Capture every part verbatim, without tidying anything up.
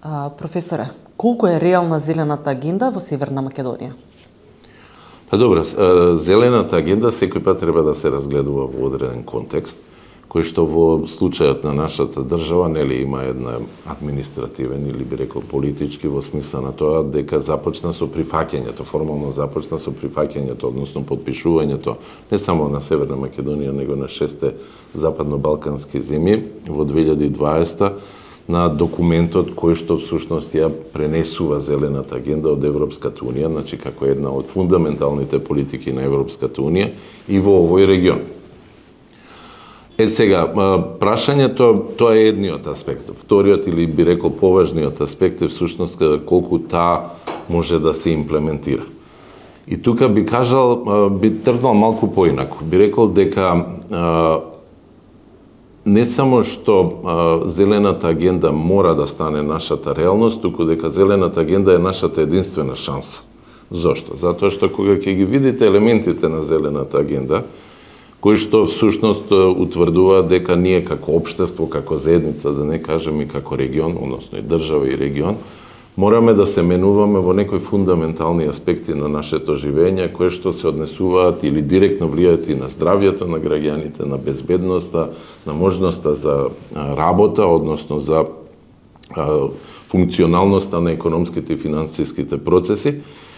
А, професоре, колку е реална зелената агенда во Северна Македонија? Па добро, зелената агенда секој пат треба да се разгледува во одреден контекст, кој што во случајот на нашата држава нели има една административен или би рекол политички во смисла на тоа дека започна со прифаќањето, формално започна со прифаќањето, односно подпишувањето не само на Северна Македонија, него на шесте западно-балкански земји во две илјади и дваесета на документот кој што всушност ја пренесува зелената агенда од Европската унија, значи како една од фундаменталните политики на Европската унија и во овој регион. Е сега, прашањето, тоа е едниот аспект. Вториот или би рекол поважниот аспект е всушност колку таа може да се имплементира. И тука би кажал, би тргнал малку поинаку. Би рекол дека не само што а, зелената агенда мора да стане нашата реалност, туку дека зелената агенда е нашата единствена шанса. Зошто? Затоа што кога ќе ги видите елементите на зелената агенда, кои што всушност утврдуваат дека ние како општество, како заедница, да не кажем и како регион, односно и држава и регион, мораме да се менуваме во некои фундаментални аспекти на нашето живење, кои што се однесуваат или директно влијаат и на здравјето на граѓаните, на безбедноста, на можноста за работа, односно за функционалноста на економските и финансиските процеси.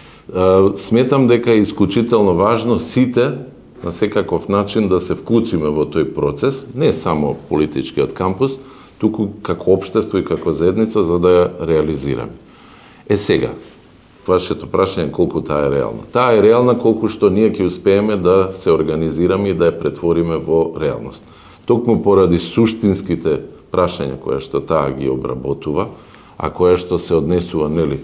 Сметам дека е исклучително важно сите на секаков начин да се вклучиме во тој процес, не само политичкиот кампус, туку како општество и како заедница за да ја реализираме. Е сега, вашето прашање колку таа е реална. Таа е реална колку што ние ќе успееме да се организираме и да ја претвориме во реалност. Токму поради суштинските прашања која што таа ги обработува, а која што се однесува нели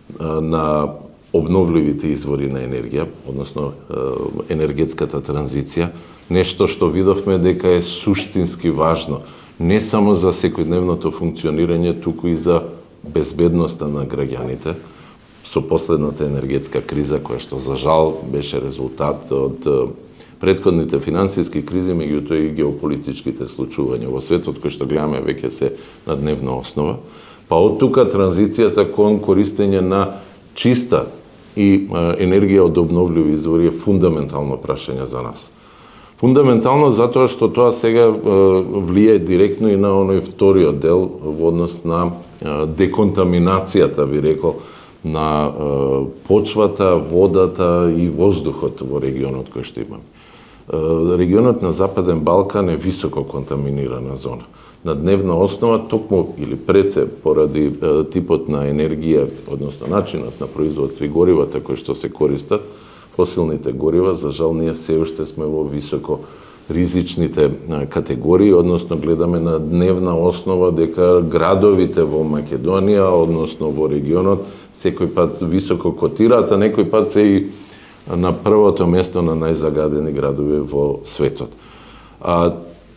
на обновливите извори на енергија, односно енергетската транзиција, нешто што видовме дека е суштински важно, не само за секојдневното функционирање, туку и за безбедноста на граѓаните, со последната енергетска криза, која што за жал беше резултат од претходните финансиски кризи, меѓутоа и геополитичките случувања во светот, кои што гледаме веќе се на дневна основа. Па од тука транзицијата кон користење на чиста и енергија од обновливи извори е фундаментално прашање за нас. Фундаментално затоа што тоа сега влијае директно и на оној вториот дел во однос на деконтаминацијата, би рекол, на почвата, водата и воздухот во регионот кој што имаме. Регионот на Западен Балкан е високо контаминирана зона. На дневна основа, токму или преце, поради типот на енергија, односно начинот на производство и горивата кои што се користат, фосилните горива, за жал ние се уште сме во високо ризичните категории, односно гледаме на дневна основа дека градовите во Македонија, односно во регионот, секој пат високо котираат, а некој пат се и на првото место на најзагадени градови во светот. А,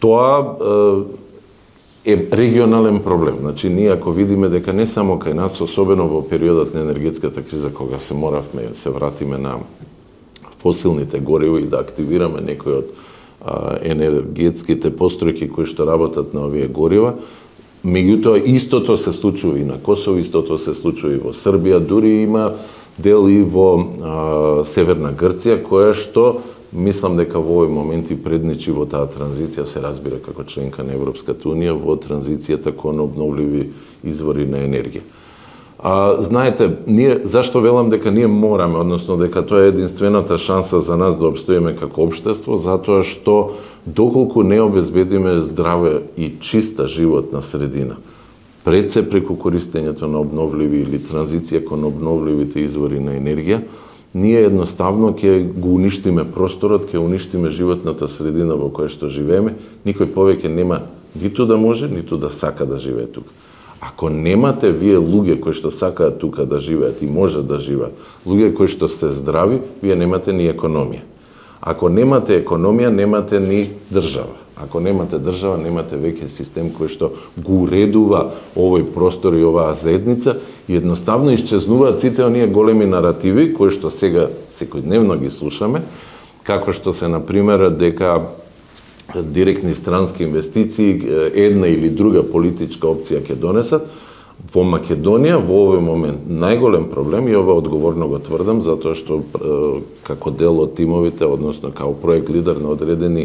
тоа е регионален проблем. Значи, ние ако видиме дека не само кај нас, особено во периодот на енергетската криза, кога се моравме се вратиме на фосилните горива и да активираме некои од а, енергетските постројки кои што работат на овие горива, меѓутоа истото се случува и на Косово, истото се случува и во Србија, дури има дел и во а, Северна Грција, која што мислам дека во овој момент и предничи во таа транзиција, се разбира како членка на Европската унија, во транзицијата кон обновливи извори на енергија. А, знаете, ние, зашто велам дека ние мораме, односно дека тоа е единствената шанса за нас да обстоиме како општество, затоа што доколку не обезбедиме здраве и чиста животна средина, пред се преку користењето на обновливи или транзиција кон обновливите извори на енергија, ние едноставно ќе го уништиме просторот, ќе уништиме животната средина во која што живееме, никој повеќе нема ниту да може, ниту да сака да живее тука. Ако немате вие луѓе кои што сакаат тука да живеат и можат да живеат, луѓе кои што се здрави, вие немате ни економија. Ако немате економија, немате ни држава. Ако немате држава, немате веќе систем кој што го уредува овој простор и оваа заедница и едноставно исчезнуваат сите оние големи наративи кои што сега секојдневно ги слушаме, како што се, например, дека директни странски инвестиции една или друга политичка опција ќе донесат, Во Македонија во овој момент најголем проблем, и ова одговорно го тврдам, затоа што како дел од тимовите, односно како проект лидер на одредени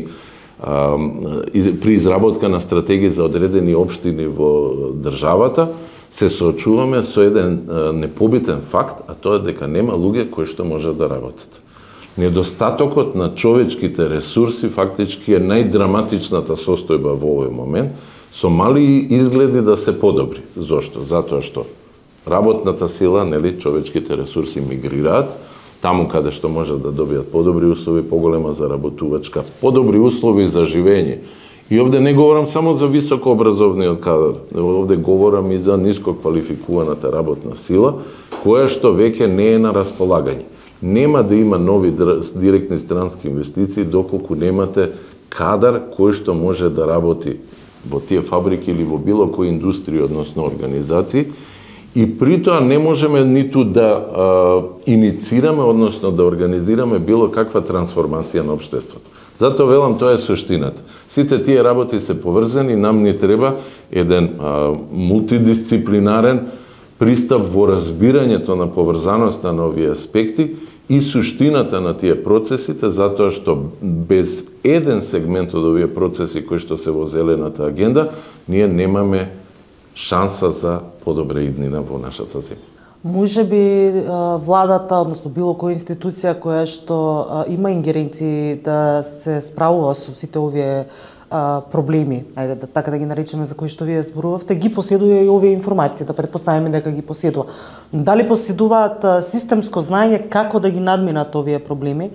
при изработка на стратегии за одредени општини во државата, се соочуваме со еден непобитен факт, а тоа е дека нема луѓе кои што можат да работат. Недостатокот на човечките ресурси фактички е најдраматичната состојба во овој момент, со мали изгледи да се подобри. Зошто? Затоа што работната сила, нели, човечките ресурси мигрираат, таму каде што можат да добијат подобри услови, поголема заработувачка, подобри услови за живење. И овде не говорам само за високо образовниот кадар, овде говорам и за ниско квалификуваната работна сила, која што веќе не е на располагање. Нема да има нови директни странски инвестиции доколку немате кадар кој што може да работи во тие фабрики или во било кои индустрии, односно организации, и при тоа не можеме ниту да а, иницираме, односно да организираме било каква трансформација на општеството. Затоа велам, тоа е суштината. Сите тие работи се поврзани, нам ни треба еден а, мултидисциплинарен пристап во разбирањето на поврзаноста на овие аспекти и суштината на тие процесите, затоа што без еден сегмент од овие процеси кои што се во зелената агенда, ние немаме шанса за подобра иднина во нашата земја. Може би владата, односно било која институција која што има ингеренции да се справува со сите овие проблеми, ајде да така да ги наречеме, за кои што вие зборувавте, ги поседува и овие информации, да предпоставиме дека ги поседува. Дали поседуваат системско знаење како да ги надминат овие проблеми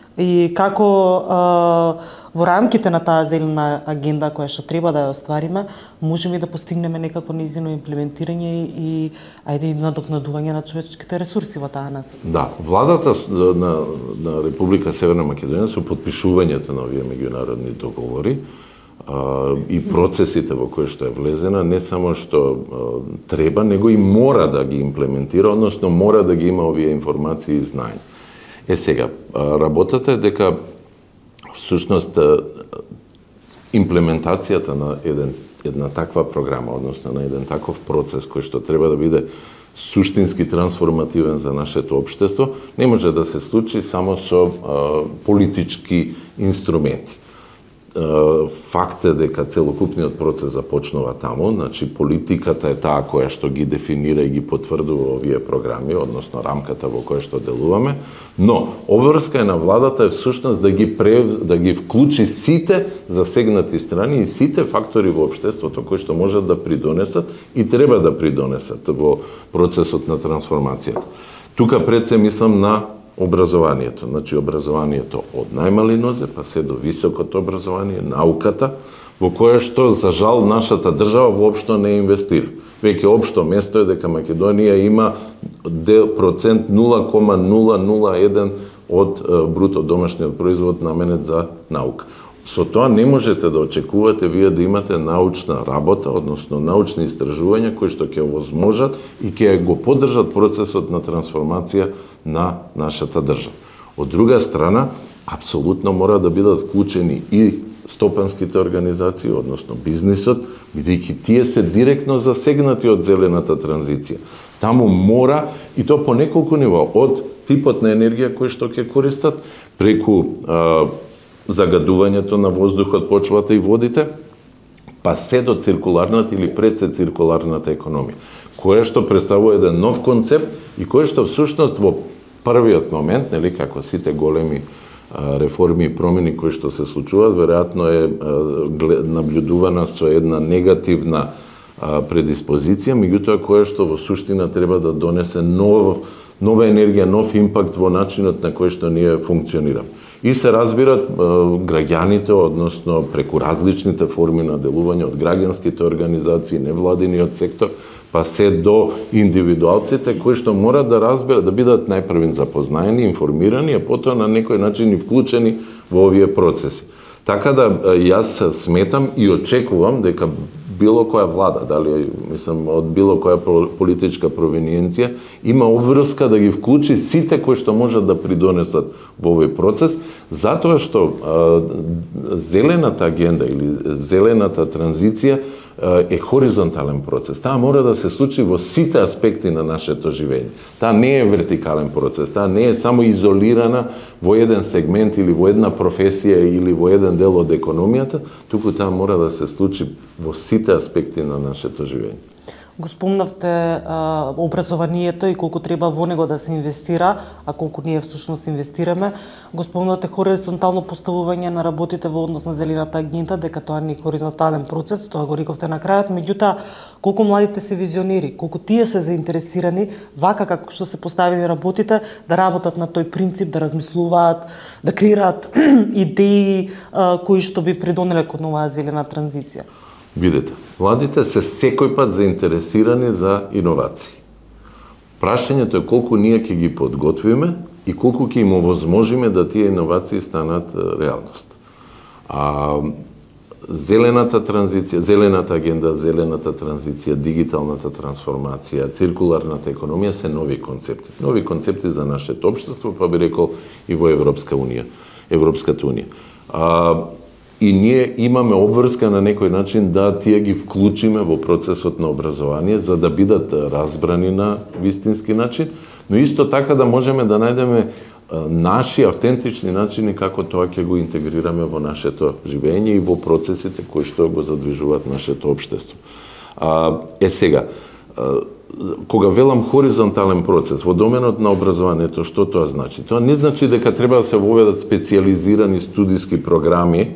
и како а, во рамките на таа зелена агенда која што треба да ја оствариме, можеме да постигнеме некакво нејзино имплементирање и ајде и надокнадување на човечките ресурси во таа насока. Да, владата на, на Република Северна Македонија со подпишувањето на овие меѓународни договори а, и процесите во кои што е влезена, не само што а, треба, него и мора да ги имплементира, односно мора да ги има овие информации и знаење. Е сега, работата е дека всушност имплементацијата на еден, една таква програма, односно на еден таков процес кој што треба да биде суштински трансформативен за нашето општество, не може да се случи само со а, политички инструменти. Факт е дека целокупниот процес започнува таму, значи политиката е таа која што ги дефинира и ги потврдува овие програми, односно рамката во која што делуваме, но обврска е на владата е всушност да ги прев... да ги вклучи сите засегнати страни и сите фактори во општеството кои што можат да придонесат и треба да придонесат во процесот на трансформацијата. Тука пред се мислам на образованието, значи образованието од најмали нозе па се до високото образование, науката, во кое што за жал нашата држава воопшто не инвестира. Веќе општо место е дека Македонија има процент нула кома нула нула еден од бруто домашниот производ наменет за наука. Со тоа не можете да очекувате вие да имате научна работа, односно научни истражувања кои што ќе овозможат и ќе го поддржат процесот на трансформација на нашата држава. Од друга страна, апсолутно мора да бидат вклучени и стопанските организации, односно бизнисот, бидејќи тие се директно засегнати од зелената транзиција. Таму мора, и то по неколку нива, од типот на енергија кој што ќе користат, преку а, загадувањето на воздухот, почвата и водите, па се до циркуларната или предциркуларната економија, која што представува еден нов концепт и која што всушност во првиот момент, нели, како сите големи а, реформи и промени кои што се случуваат, веројатно е а, наблюдувана со една негативна а, предиспозиција, меѓутоа која што во суштина треба да донесе нов, нова енергија, нов импакт во начинот на кој што ние функционираме. И се разбират граѓаните, односно преку различните форми на делување од граѓанските организации, невладиниот сектор, па се до индивидуалците кои што морат да разберат, да бидат најпрвен запознаени, информирани, а потоа на некој начин и вклучени во овие процеси. Така да јас сметам и очекувам дека било која влада, дали мислам од било која политичка провиниенција, има обврска да ги вклучи сите кои што можат да придонесат во овој процес, затоа што а, зелената агенда или зелената транзиција е хоризонтален процес. Таа мора да се случи во сите аспекти на нашето живење. Таа не е вертикален процес, таа не е само изолирана во еден сегмент или во една професија или во еден дел од економијата, туку таа мора да се случи во сите аспекти на нашето живење. Го спомнавте а, образованието и колку треба во него да се инвестира, а колку ние всушност инвестираме. Го спомнавте хоризонтално поставување на работите во однос на зелената агенда, дека тоа не е хоризонтален процес, тоа го рековте на крајот, меѓутоа колку младите се визионери, колку тие се заинтересирани, вака како што се поставени работите, да работат на тој принцип, да размислуваат, да креираат идеи а, кои што би придонеле кон оваа зелена транзиција. Видете, младите се секој пат заинтересирани за иновации. Прашањето е колку ние ќе ги подготвиме и колку ќе им овозможиме да тие иновации станат реалност. А зелената транзиција, зелената агенда, зелената транзиција, дигиталната трансформација, циркуларната економија се нови концепти. Нови концепти за нашето општество, па би рекол и во Европска унија, Европската унија. А, И ние имаме обврска на некој начин да тие ги вклучиме во процесот на образование, за да бидат разбрани на вистински начин, но исто така да можеме да најдеме наши автентични начини како тоа ќе го интегрираме во нашето живење и во процесите кои што го задвижуваат нашето општество. А, е сега, кога велам хоризонтален процес во доменот на образованието, што тоа значи? Тоа не значи дека треба да се воведат специјализирани студиски програми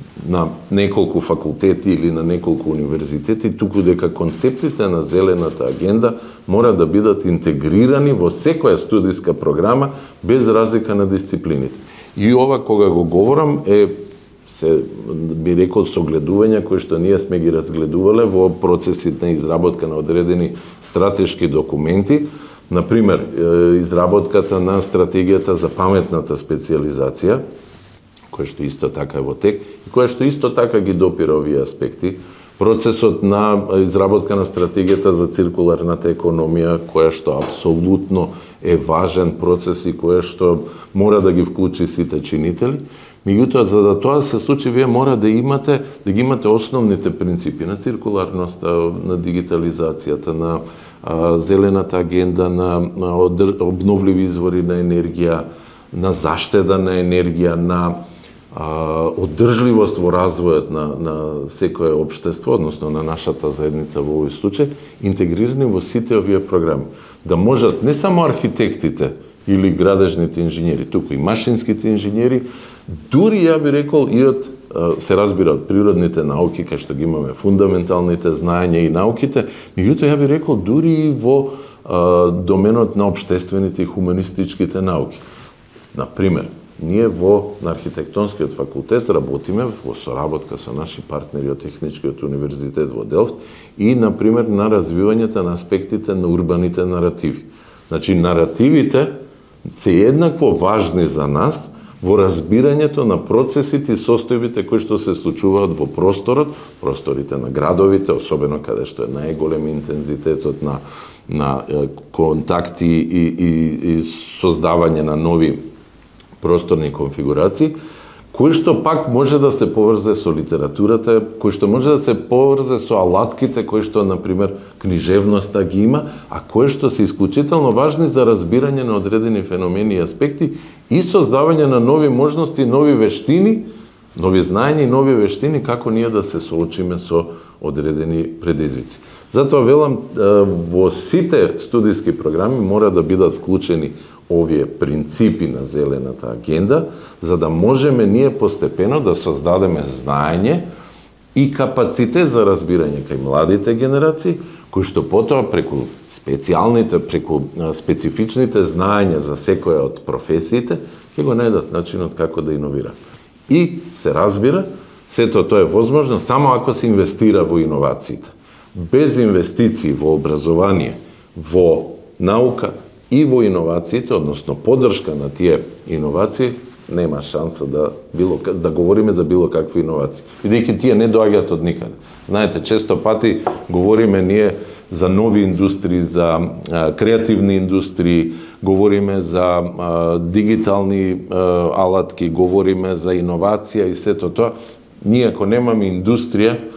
на неколку факултети или на неколку универзитети, туку дека концептите на зелената агенда мора да бидат интегрирани во секоја студиска програма без разлика на дисциплините. И ова кога го говорам е се би рекол согледувања кои што ние сме ги разгледувале во процесите на изработка на одредени стратешки документи, например изработката на стратегијата за паметната специјализација, која што исто така е во тек и која што исто така ги допира овие аспекти. Процесот на изработка на стратегијата за циркуларната економија, која што апсолутно е важен процес и која што мора да ги вклучи сите чинители. Меѓутоа, за да тоа се случи, вие мора да имате, да ги имате основните принципи на циркуларноста, на дигитализацијата, на а, зелената агенда, на, на обновливи извори на енергија, на заштеда на енергија, на одржливост во развојот на, на секое општество, односно на нашата заедница во овој случај, интегрирани во сите овие програми. Да можат не само архитектите или градежните инженери, туку и машинските инженери, дури ја би рекол и од, се разбира од природните науки, кај што ги имаме фундаменталните знаења и науките, меѓутоа ја би рекол дури и во а, доменот на општествените и хуманистичките науки. Например, ние во на архитектонскиот факултет работиме во соработка со наши партнери од Техничкиот универзитет во Делфт и, например, на развивањето на аспектите на урбаните наративи. Значи, наративите се еднакво важни за нас во разбирањето на процесите и состојбите кои што се случуваат во просторот, просторите на градовите, особено каде што е најголем интензитетот на, на контакти и, и, и создавање на нови просторни конфигурации, кои што пак може да се поврзе со литературата, кои што може да се поврзе со алатките кои што, например, книжевноста ги има, а кои што се исклучително важни за разбирање на одредени феномени и аспекти и создавање на нови можности, нови вештини, нови знаења и нови вештини како ние да се соочиме со одредени предизвици. Затоа велам, во сите студиски програми мора да бидат вклучени овие принципи на зелената агенда, за да можеме ние постепено да создадеме знаење и капацитет за разбирање кај младите генерации, кои што потоа преку специјалните, преку специфичните знаења за секоја од професиите, ќе го најдат начинот како да иновираат. И се разбира, сето тоа е возможно само ако се инвестира во иновациите. Без инвестиции во образование, во наука и во иновациите, односно поддршка на тие иновации, нема шанса да било да говориме за било какви иновации. Бидејќи тие не доаѓаат од никаде. Знаете, често пати говориме ние за нови индустрии, за а, креативни индустрии, говориме за а, дигитални а, алатки, говориме за иновација и сето тоа. Ние ако немаме индустрија,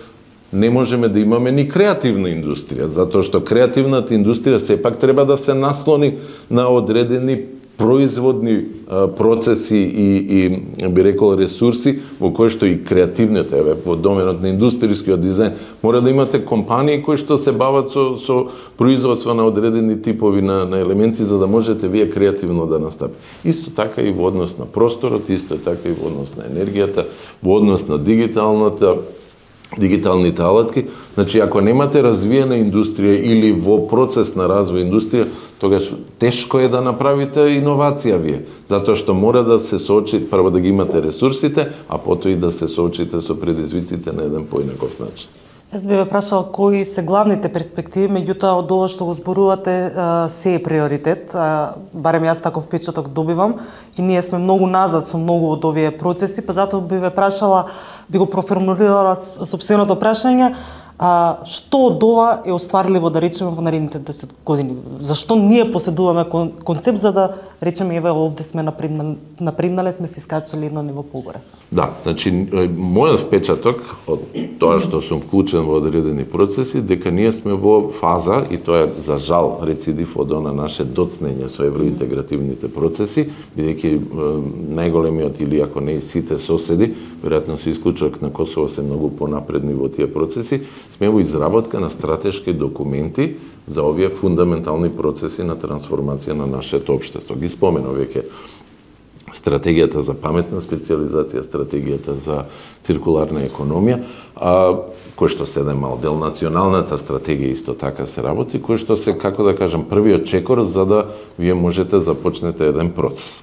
не можеме да имаме ни креативна индустрија, затоа што креативната индустрија сепак треба да се наслони на одредени производни а, процеси и, и би рекол ресурси во кои што и креативните, еве во доменот на индустријскиот дизајн мора да имате компании кои што се бават со, со производство на одредени типови на, на елементи за да можете вие креативно да настапите. Исто така и во однос на просторот, исто така и во однос на енергијата, во однос на дигиталната дигиталните алатки. Значи, ако немате развиена индустрија или во процес на развој индустрија, тогаш тешко е да направите иновација вие, затоа што мора да се соочите, прво да ги имате ресурсите, а потоа и да се соочите со предизвиците на еден поинаков начин. Јас би ве прашала кои се главните перспективи, меѓутоа од ова што го зборувате се е приоритет, барем јас таков впечаток добивам и ние сме многу назад со многу од овие процеси, па затоа би ве прашала, би го проформулирала сопственото прашање, а, што од ова е остварливо да речеме во наредните десет години? Зашто ние поседуваме кон, концепт за да речеме еве овде сме напреднале, напреднале сме се скачали едно ниво погоре? Да, значи мојот впечаток од тоа што сум вклучен во одредени процеси, дека ние сме во фаза, и тоа е за жал рецидив од она наше доцнење со евроинтегративните процеси, бидејќи најголемиот или ако не и сите соседи, веројатно со исклучок на Косово се многу понапредни во тие процеси, сме во изработка на стратешки документи за овие фундаментални процеси на трансформација на нашето општество. Ги споменав веќе стратегијата за паметна специализација, стратегијата за циркуларна економија, а, кој што седем мал дел националната стратегија исто така се работи, кој што се, како да кажам, првиот чекор за да вие можете започнете еден процес.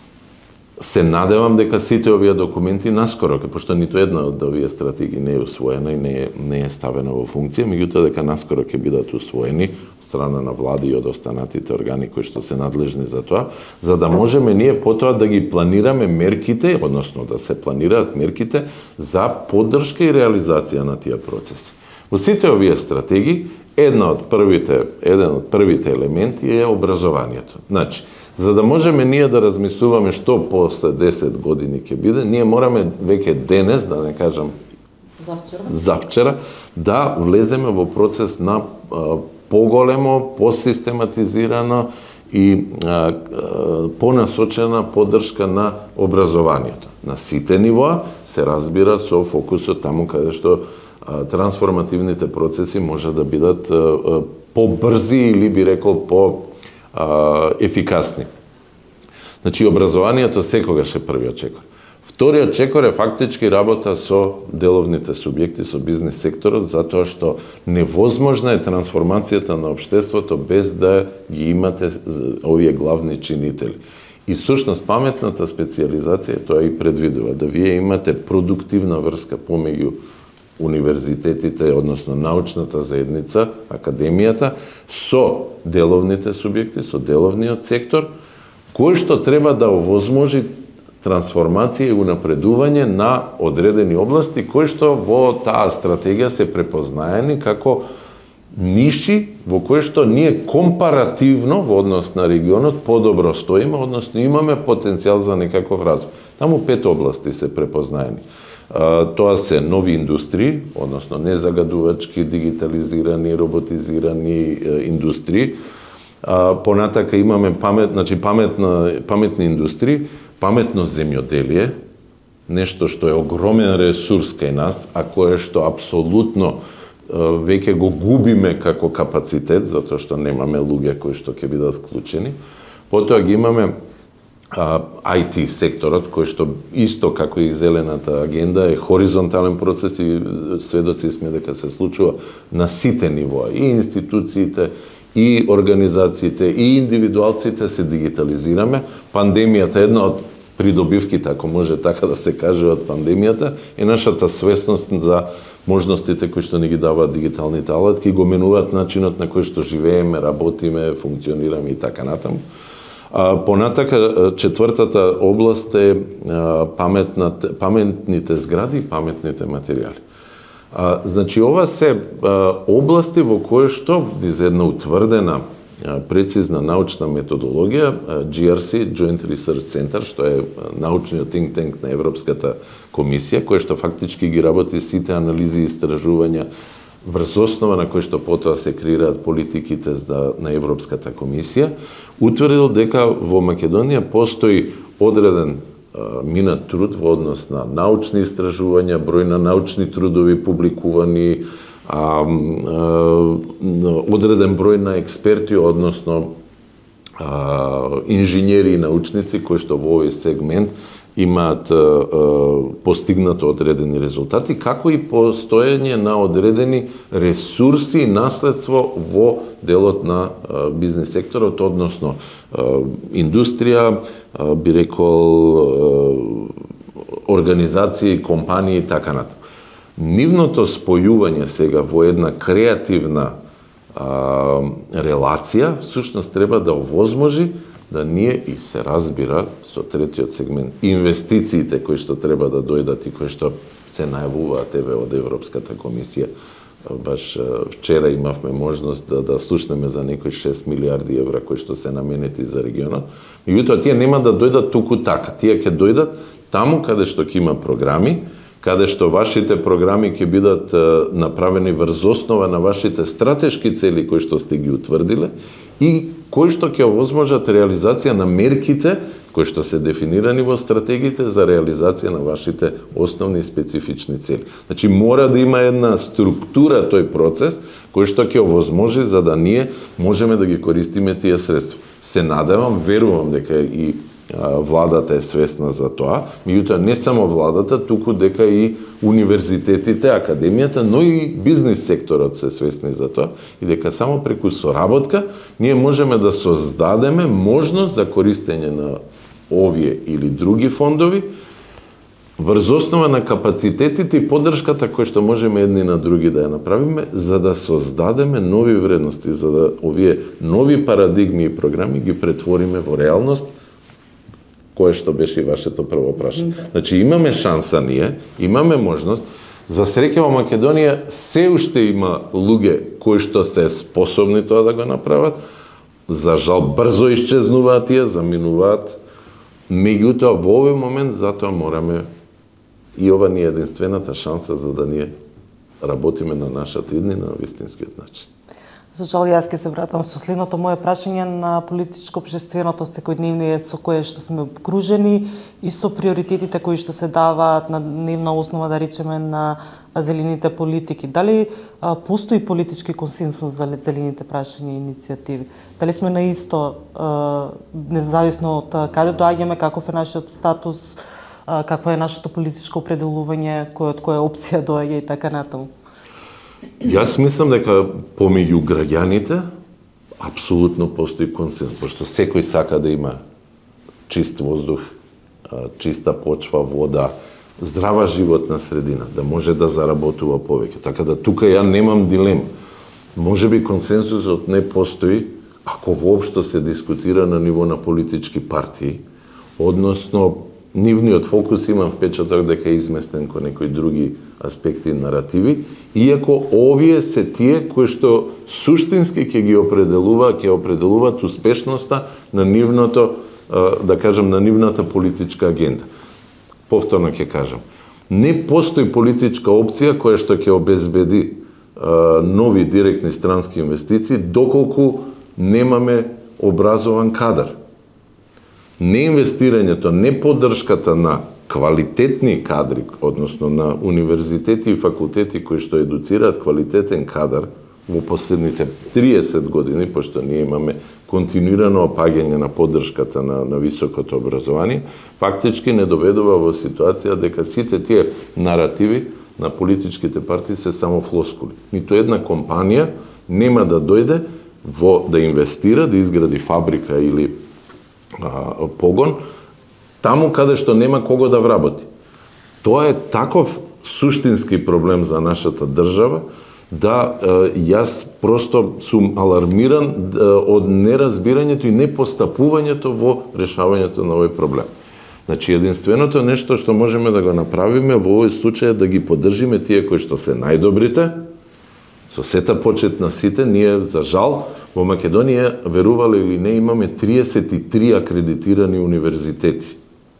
Се надевам дека сите овие документи наскоро, пошто ниту една од овие стратегии не е усвоена и не е, не е ставена во функција, меѓутоа дека наскоро ќе бидат усвоени од страна на влади и од останатите органи кои што се надлежни за тоа, за да можеме ние потоа да ги планираме мерките, односно да се планираат мерките за поддршка и реализација на тие процеси. Во сите овие стратегии, една од првите, еден од првите елементи е образованието. Значи, за да можеме ние да размислуваме што после десет години ќе биде, ние мораме веќе денес, да не кажам завчера, завчера да влеземе во процес на а, поголемо, посистематизирано и а, а, понасочена поддршка на образованието. На сите нивоа се разбира со фокусот таму каде што а, трансформативните процеси може да бидат а, а, побрзи или би рекол по ефикасни. Значи, образованието секогаш е првиот чекор. Вториот чекор е фактички работа со деловните субјекти, со бизнес секторот, затоа што невозможна е трансформацијата на општеството без да ги имате овие главни чинители. И сушност паметната специализација тоа и предвидува, да вие имате продуктивна врска помеѓу универзитетите, односно научната заедница, академијата, со деловните субјекти, со деловниот сектор, кој што треба да овозможи трансформација и унапредување на одредени области, кои што во таа стратегија се препознаени како ниши во кои што ние компаративно во однос на регионот подобро стоиме, односно имаме потенцијал за некаков развој. Таму пет области се препознаени. Тоа се нови индустрии, односно незагадувачки, дигитализирани, роботизирани индустрии. Понатака имаме памет, значи паметна, паметни индустрии, паметно земјоделие, нешто што е огромен ресурс кај нас, а кое што апсолутно веќе го губиме како капацитет, затоа што немаме луѓе кои што ќе бидат вклучени. Потоа ги имаме ай ти секторот, кој што исто како и зелената агенда е хоризонтален процес и сведоци сме дека се случува на сите нивоа, и институциите, и организациите, и индивидуалците се дигитализираме. Пандемијата, една од придобивките, ако може така да се каже, од пандемијата, е нашата свесност за можностите кои што ни ги даваат дигиталните алатки, го менуваат начинот на кој што живееме, работиме, функционираме и така натаму. Понатака, четвртата област е паметните згради и паметните материјали. Значи, ова се области во кои што, за една утврдена прецизна научна методологија, Джи Ар Си, Joint Research Center, што е научниот think tank на Европската комисија, кој што фактички ги работи сите анализи и истражувања врз основа на кој што потоа се креираат политиките за, на Европската комисија, утврдил дека во Македонија постои одреден а, минат труд во однос на научни истражувања, број на научни трудови публикувани, а, а, одреден број на експерти, односно а, инженери и научници кои што во овој сегмент имаат а, а, постигнато одредени резултати, како и постоење на одредени ресурси и наследство во делот на а, бизнес секторот, односно а, индустрија, а, би рекол а, организации, компании и така натаму. Нивното спојување сега во една креативна а, релација, всушност треба да овозможи да ние и се разбира со третиот сегмент инвестициите кои што треба да дојдат и кои што се најавуваат еве од Европската комисија. Баш вчера имавме можност да, да слушнеме за некои шест милиарди евра кои што се наменети за регионот. Меѓутоа тие нема да дојдат туку така. Тие ќе дојдат таму каде што ќе има програми, каде што вашите програми ќе бидат направени врз основа на вашите стратешки цели кои што сте ги утврдиле и кои што ќе овозможат реализација на мерките кои што се дефинирани во стратегиите за реализација на вашите основни специфични цели. Значи мора да има една структура тој процес кој што ќе овозможи за да ние можеме да ги користиме тие средства. Се надевам, верувам дека и владата е свесна за тоа, меѓутоа не само владата, туку дека и универзитетите, академијата, но и бизнис секторот се свесни за тоа и дека само преку соработка ние можеме да создадеме можност за користење на овие или други фондови врз основа на капацитетите и поддршката кои што можеме едни на други да ја направиме, за да создадеме нови вредности, за да овие нови парадигми и програми ги претвориме во реалност, кое што беше и вашето прво прашање. Значи имаме шанса ние, имаме можност, за среќа во Македонија се уште има луѓе кои што се способни тоа да го направат, за жал брзо исчезнуваат тие, заминуваат, меѓутоа во овој момент затоа мораме и ова ни е единствената шанса за да ние работиме на нашата иднина на вистинскиот начин. За жал, јас ќе се вратам со следното мое прашање на политичко-општественото секојдневие со кое што сме обкружени и со приоритетите кои што се даваат на дневна основа, да речеме, на зелените политики. Дали а, постои политички консенсус за зелените прашања и иницијативи? Дали сме на исто, а, независно од каде доаѓаме, каков е нашиот статус, а, какво е нашето политичко определување, кој од која опција доаѓа и така натаму? Јас мислам дека помеѓу граѓаните апсолутно постои консенсус, пошто секој сака да има чист воздух, чиста почва, вода, здрава животна средина, да може да заработува повеќе. Така да тука ја немам дилема. Можеби консенсусот не постои ако воопшто се дискутира на ниво на политички партии, односно нивниот фокус имам впечаток дека е изместен кон некои други аспекти и наративи, иако овие се тие кои што суштински ќе ги определуваат, ќе определуваат успешноста на нивното, да кажам, на нивната политичка агенда. Повторно ќе кажам, не постои политичка опција која што ќе обезбеди нови директни странски инвестиции доколку немаме образован кадар. Не инвестирањето, не поддршката на квалитетни кадри, односно на универзитети и факултети кои што едуцираат квалитетен кадар во последните триесет години, пошто ние имаме континуирано опаѓање на поддршката на, на високото образование, фактички не доведува во ситуација дека сите тие наративи на политичките партии се само флоскули. Ниту една компанија нема да дојде во да инвестира, да изгради фабрика или а, погон, таму каде што нема кого да вработи. Тоа е таков суштински проблем за нашата држава, да е, јас просто сум алармиран е, од неразбирањето и непостапувањето во решавањето на овој проблем. Значи, единственото нешто што можеме да го направиме во овој случај е да ги поддржиме тие кои што се најдобрите, со сета почет на сите, ние, за жал, Во Македонија, верувале или не, имаме триесет и три акредитирани универзитети.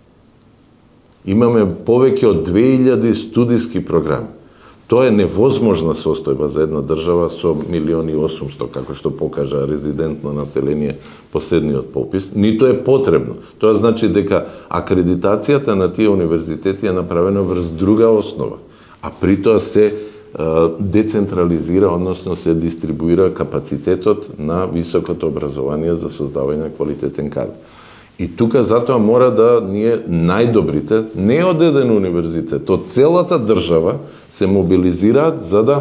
Имаме повеќе од две илјади студиски програми. Тоа е невозможна состојба за една држава со милион и осумстотини, како што покажа резидентно население последниот попис. Нито е потребно. Тоа значи дека акредитацијата на тие универзитети е направена врз друга основа, а при тоа се децентрализира, односно се дистрибуира капацитетот на високото образование за создавање на квалитетен кадар. И тука затоа мора да ние најдобрите, не од еден универзитет, од целата држава се мобилизираат за да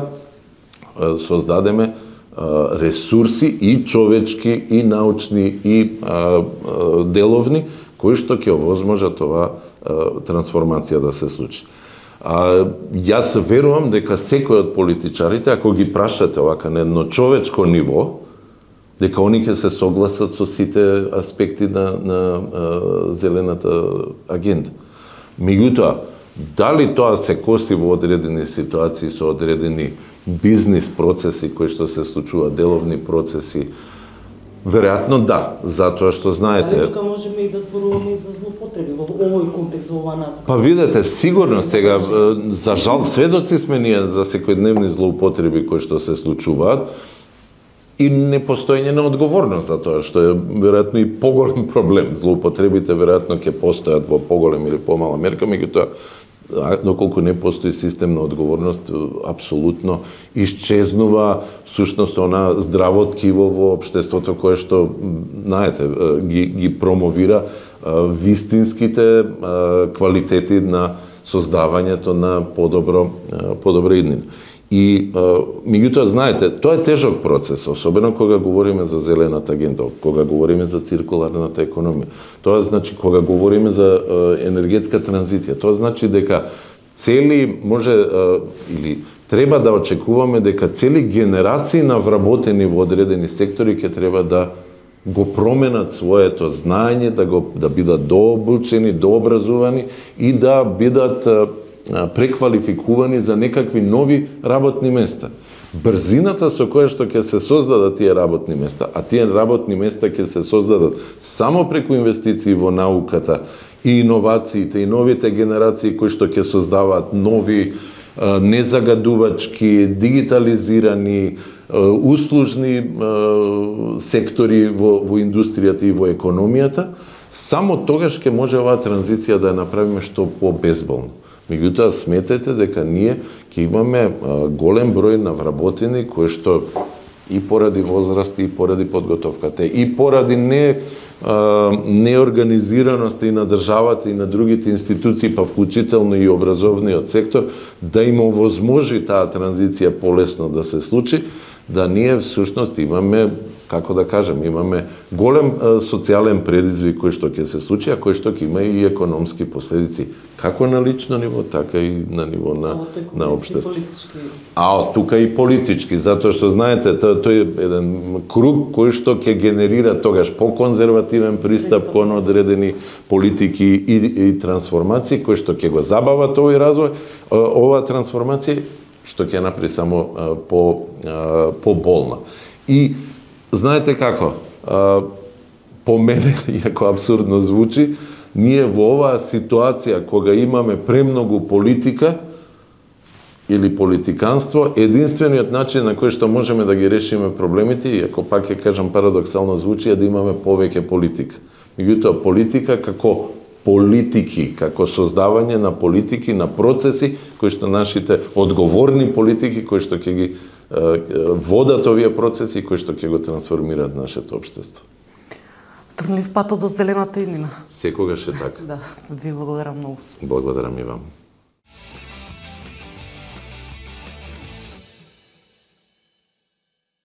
создадеме ресурси и човечки, и научни, и деловни, кои што ќе овозможат ова трансформација да се случи. А, јас верувам дека секој од политичарите, ако ги прашате овака на едно човечко ниво, дека они ќе се согласат со сите аспекти на, на а, зелената агенда. Меѓутоа, дали тоа се коси во одредени ситуации со одредени бизнис процеси кои што се случуваат, деловни процеси, веројатно да, затоа што знаете... Дали тука можеме и да зборуваме и за злоупотреби во овој контекст, во оваа насока? Па видете, сигурно сега, за жал, сведоци сме ние за секојдневни злоупотреби кои што се случуваат и непостоење на одговорност за тоа, што е веројатно и поголем проблем. Злоупотребите веројатно ќе постојат во поголем или помала мерка, меѓутоа доколку не постои систем на одговорност, апсолутно исчезнува всушност она здраво ткиво во општеството кое што, знаете, ги, ги промовира вистинските квалитети на создавањето на подобро подобра иднина. И меѓутоа, знаете, тоа е тежок процес, особено кога говориме за зелената агенда, кога говориме за циркуларната економија. Тоа значи кога говориме за енергетска транзиција. Тоа значи дека цели може или треба да очекуваме дека цели генерации на вработени во одредени сектори ќе треба да го променат своето знаење, да го да бидат дообучени, дообразувани и да бидат преквалификувани за некакви нови работни места. Брзината со која што ќе се создадат тие работни места, а тие работни места ќе се создадат само преку инвестиции во науката и иновациите и новите генерации кои што ќе создаваат нови незагадувачки, дигитализирани, услужни сектори во, во индустријата и во економијата, само тогаш ќе може оваа транзиција да ја направиме што по-безболно. Меѓутоа, сметете дека ние ќе имаме голем број на вработени кои што и поради возраст, и поради подготовката, и поради не неорганизираност и на државата и на другите институции, па вклучително и образовниот сектор, да им овозможи таа транзиција полесно да се случи, да ние всушност имаме, како да кажем, имаме голем социјален предизвик кој што ќе се случи, а кој што ќе има и економски последици, како на лично ниво, така и на ниво на, на општество. А од тука и политички, затоа што знаете, тој е еден круг кој што ќе генерира тогаш по-конзервативен пристап кон одредени политики и, и трансформации, кој што ќе го забава тој развој, оваа трансформација, што ќе направи само по, по болна. И знаете како, по мене, иако абсурдно звучи, ние во оваа ситуација кога имаме премногу политика или политиканство, единствениот начин на кој што можеме да ги решиме проблемите, иако пак ќе кажам парадоксално звучи, е да имаме повеќе политика. Меѓутоа, политика како политики, како создавање на политики, на процеси, кои што нашите одговорни политики, кои што ќе ги водат овие процеси кои што ќе го трансформираат нашето општество. Трнлив патот до зелената иднина. Секогаш е така. Да, ви благодарам многу. Благодарам и вам.